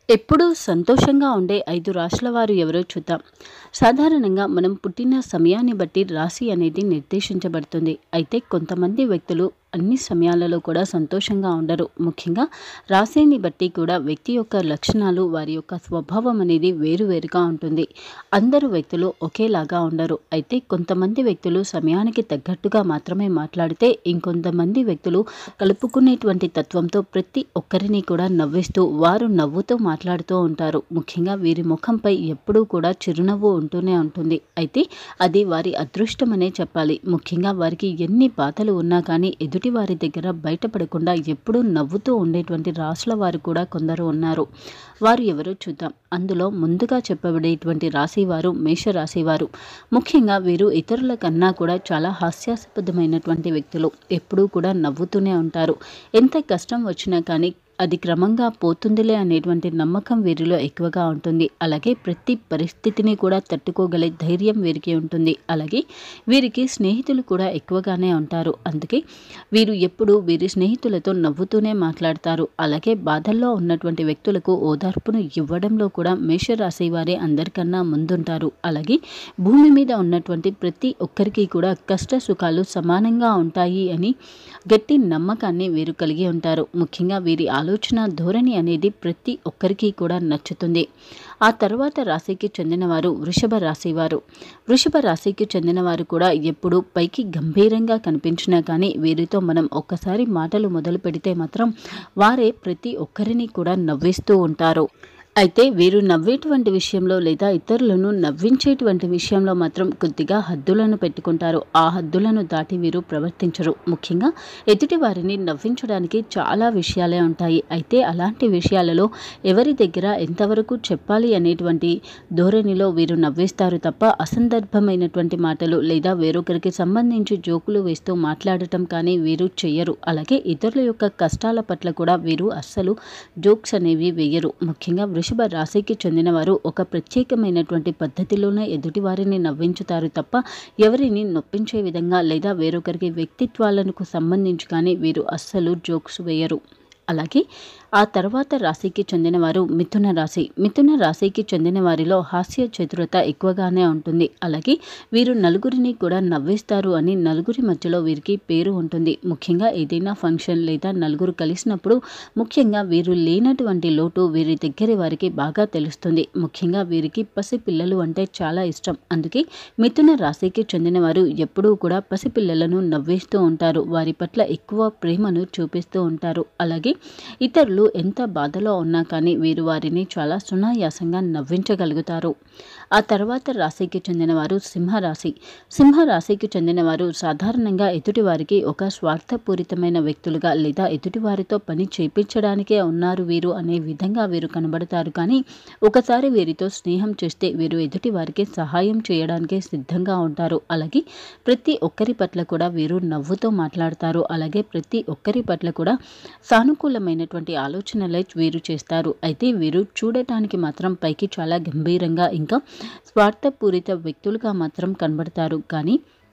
ఎప్పుడూ సంతోషంగా ఉండే 5 రాశుల వారు ఎవరో చూద్దాం. సాధారణంగా మనం పుట్టిన సమయాన్ని బట్టి రాశి అనేది నిర్దేశించబడుతుంది. అయితే కొంతమంది వ్యక్తులు అన్ని సమయాలలో కూడా సంతోషంగా ఉండరు. ముఖ్యంగా రాశిని బట్టి కూడా వ్యక్తి యొక్క లక్షణాలు, వారి యొక్క స్వభావం అనేది వేరువేరుగా ఉంటుంది. అందరూ వ్యక్తులు ఒకేలాగా ఉండరు. అయితే కొంతమంది వ్యక్తులు సమయానికి తగ్గట్టుగా మాత్రమే మాట్లాడితే, ఇంకొంతమంది వ్యక్తులు కలుపుకునేటువంటి తత్వంతో ప్రతి ఒక్కరిని కూడా నవ్విస్తూ, వారు నవ్వుతూ మాట్లాడుతూ ఉంటారు. ముఖ్యంగా వీరి ముఖంపై ఎప్పుడూ కూడా చిరునవ్వు ఉంటూనే ఉంటుంది. అయితే అది వారి అదృష్టమనే చెప్పాలి. ముఖ్యంగా వారికి ఎన్ని బాధలు ఉన్నా కానీ ఎదుటి వారి దగ్గర బయటపడకుండా ఎప్పుడూ నవ్వుతూ ఉండేటువంటి రాశుల వారు కూడా కొందరు ఉన్నారు. వారు ఎవరో చూద్దాం. అందులో ముందుగా చెప్పబడేటువంటి రాశి వారు మేషరాశి వారు. ముఖ్యంగా వీరు ఇతరుల కన్నా కూడా చాలా హాస్యాస్పదమైనటువంటి వ్యక్తులు. ఎప్పుడూ కూడా నవ్వుతూనే ఉంటారు. ఎంత కష్టం వచ్చినా కానీ అది క్రమంగా పోతుందిలే అనేటువంటి నమ్మకం వీరిలో ఎక్కువగా ఉంటుంది. అలాగే ప్రతి పరిస్థితిని కూడా తట్టుకోగలే ధైర్యం వీరికి ఉంటుంది. అలాగే వీరికి స్నేహితులు కూడా ఎక్కువగానే ఉంటారు. అందుకే వీరు ఎప్పుడు వీరి స్నేహితులతో నవ్వుతూనే మాట్లాడతారు. అలాగే బాధల్లో ఉన్నటువంటి వ్యక్తులకు ఓదార్పును ఇవ్వడంలో కూడా మేషరాశి వారే అందరికన్నా ముందుంటారు. అలాగే భూమి మీద ఉన్నటువంటి ప్రతి ఒక్కరికి కూడా కష్ట సుఖాలు సమానంగా ఉంటాయి అని గట్టి నమ్మకాన్ని వీరు కలిగి ఉంటారు. ముఖ్యంగా వీరి ఆలోచన ధోరణి అనేది ప్రతి ఒక్కరికి కూడా నచ్చుతుంది. ఆ తర్వాత రాశికి చెందినవారు వృషభ రాశి వారు. వృషభ రాశికి చెందినవారు కూడా ఎప్పుడు పైకి గంభీరంగా కనిపించినా కానీ వీరితో మనం ఒక్కసారి మాటలు మొదలు పెడితే మాత్రం వారే ప్రతి ఒక్కరిని కూడా నవ్విస్తూ ఉంటారు. అయితే వీరు నవ్వేటువంటి విషయంలో లేదా ఇతరులను నవ్వించేటువంటి విషయంలో మాత్రం కొద్దిగా హద్దులను పెట్టుకుంటారు. ఆ హద్దులను దాటి వీరు ప్రవర్తించరు. ముఖ్యంగా ఎదుటి వారిని నవ్వించడానికి చాలా విషయాలే ఉంటాయి. అయితే అలాంటి విషయాలలో ఎవరి దగ్గర ఎంతవరకు చెప్పాలి అనేటువంటి ధోరణిలో వీరు నవ్విస్తారు తప్ప అసందర్భమైనటువంటి మాటలు లేదా వేరొకరికి సంబంధించి జోకులు వేస్తూ మాట్లాడటం కానీ వీరు చెయ్యరు. అలాగే ఇతరుల యొక్క కష్టాల పట్ల కూడా వీరు అస్సలు జోక్స్ అనేవి వేయరు. ముఖ్యంగా వృషభ రాశికి చెందిన వారు ఒక ప్రత్యేకమైనటువంటి పద్ధతిలోనే ఎదుటి వారిని నవ్వించుతారు తప్ప ఎవరిని నొప్పించే విధంగా లేదా వేరొకరికి వ్యక్తిత్వాలకు సంబంధించి కానీ వీరు అస్సలు జోక్స్ వేయరు. అలాగే ఆ తర్వాత రాశికి చెందినవారు మిథున రాశి. మిథున రాశికి చెందిన వారిలో హాస్య చతురత ఎక్కువగానే ఉంటుంది. అలాగే వీరు నలుగురిని కూడా నవ్విస్తారు అని నలుగురి మధ్యలో వీరికి పేరు ఉంటుంది. ముఖ్యంగా ఏదైనా ఫంక్షన్ లేదా నలుగురు కలిసినప్పుడు ముఖ్యంగా వీరు లేనటువంటి లోటు వీరి దగ్గర వారికి బాగా తెలుస్తుంది. ముఖ్యంగా వీరికి పసిపిల్లలు అంటే చాలా ఇష్టం. అందుకే మిథున రాశికి చెందిన వారు ఎప్పుడూ కూడా పసిపిల్లలను నవ్విస్తూ ఉంటారు. వారి పట్ల ఎక్కువ ప్రేమను చూపిస్తూ ఉంటారు. అలాగే ఇతరులు ఎంత బాధలో ఉన్నా కానీ వీరు వారిని చాలా సునాయాసంగా నవ్వించగలుగుతారు. ఆ తర్వాత రాశికి చెందినవారు సింహరాశి. సింహరాశికి చెందినవారు సాధారణంగా ఎదుటివారికి ఒక స్వార్థపూరితమైన వ్యక్తులుగా లేదా ఎదుటివారితో పని చేయించడానికే ఉన్నారు వీరు అనే విధంగా వీరు కనబడతారు. కానీ ఒకసారి వీరితో స్నేహం చేస్తే వీరు ఎదుటి వారికి సహాయం చేయడానికి సిద్ధంగా ఉంటారు. అలాగే ప్రతి ఒక్కరి పట్ల కూడా వీరు నవ్వుతూ మాట్లాడతారు. అలాగే ప్రతి ఒక్కరి పట్ల కూడా సానుకూలమైనటువంటి ఆలోచనలే వీరు చేస్తారు. అయితే వీరు చూడటానికి మాత్రం పైకి చాలా గంభీరంగా ఇంకా స్వార్థపూరిత వ్యక్తులుగా మాత్రం కనబడతారు. కానీ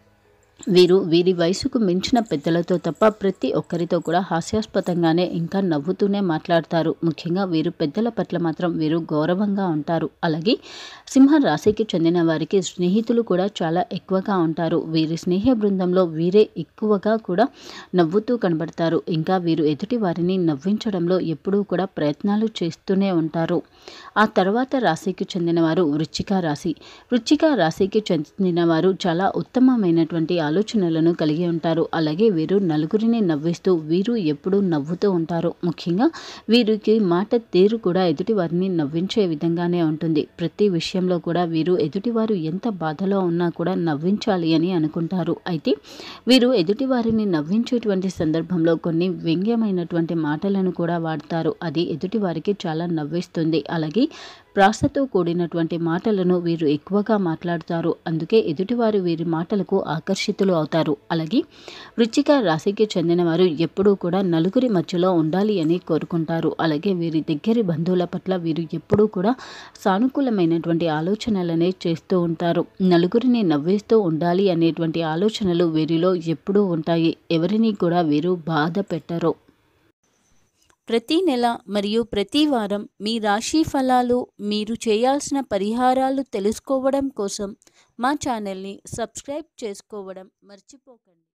వీరి వయసుకు మించిన పెద్దలతో తప్ప ప్రతి ఒక్కరితో కూడా హాస్యాస్పదంగానే ఇంకా నవ్వుతూనే మాట్లాడతారు. ముఖ్యంగా వీరు పెద్దల పట్ల మాత్రం వీరు గౌరవంగా ఉంటారు. అలాగే సింహ రాశికి చెందిన వారికి స్నేహితులు కూడా చాలా ఎక్కువగా ఉంటారు. వీరి స్నేహ బృందంలో వీరే ఎక్కువగా కూడా నవ్వుతూ కనబడతారు. ఇంకా వీరు ఎదుటి వారిని నవ్వించడంలో ఎప్పుడూ కూడా ప్రయత్నాలు చేస్తూనే ఉంటారు. ఆ తర్వాత రాశికి చెందినవారు వృశ్చిక రాశి. వృశ్చిక రాశికి చెందిన వారు చాలా ఉత్తమమైనటువంటి ఆలోచనలను కలిగి ఉంటారు. అలాగే వీరు నలుగురిని నవ్విస్తూ వీరు ఎప్పుడూ నవ్వుతూ ఉంటారు. ముఖ్యంగా వీరికి మాట తీరు కూడా ఎదుటి వారిని నవ్వించే విధంగానే ఉంటుంది. ప్రతి విషయంలో కూడా వీరు ఎదుటివారు ఎంత బాధలో ఉన్నా కూడా నవ్వించాలి అని అనుకుంటారు. అయితే వీరు ఎదుటి వారిని నవ్వించేటువంటి సందర్భంలో కొన్ని వ్యంగ్యమైనటువంటి మాటలను కూడా వాడతారు. అది ఎదుటి వారికి చాలా నవ్విస్తుంది. అలాగే ప్రాసతో కూడినటువంటి మాటలను వీరు ఎక్కువగా మాట్లాడుతారు. అందుకే ఎదుటివారు వీరి మాటలకు ఆకర్షితులు అవుతారు. అలాగే వృశ్చిక రాశికి చెందినవారు ఎప్పుడూ కూడా నలుగురి మధ్యలో ఉండాలి అని కోరుకుంటారు. అలాగే వీరి దగ్గరి బంధువుల పట్ల వీరు ఎప్పుడూ కూడా సానుకూలమైనటువంటి ఆలోచనలనే చేస్తూ ఉంటారు. నలుగురిని నవ్విస్తూ ఉండాలి అనేటువంటి ఆలోచనలు వీరిలో ఎప్పుడూ ఉంటాయి. ఎవరిని కూడా వీరు బాధ పెట్టరు. ప్రతి నెల మరియు ప్రతి వారం మీ రాశి ఫలాలు, మీరు చేయాల్సిన పరిహారాలు తెలుసుకోవడం కోసం మా ఛానల్ని సబ్స్క్రైబ్ చేసుకోవడం మర్చిపోకండి.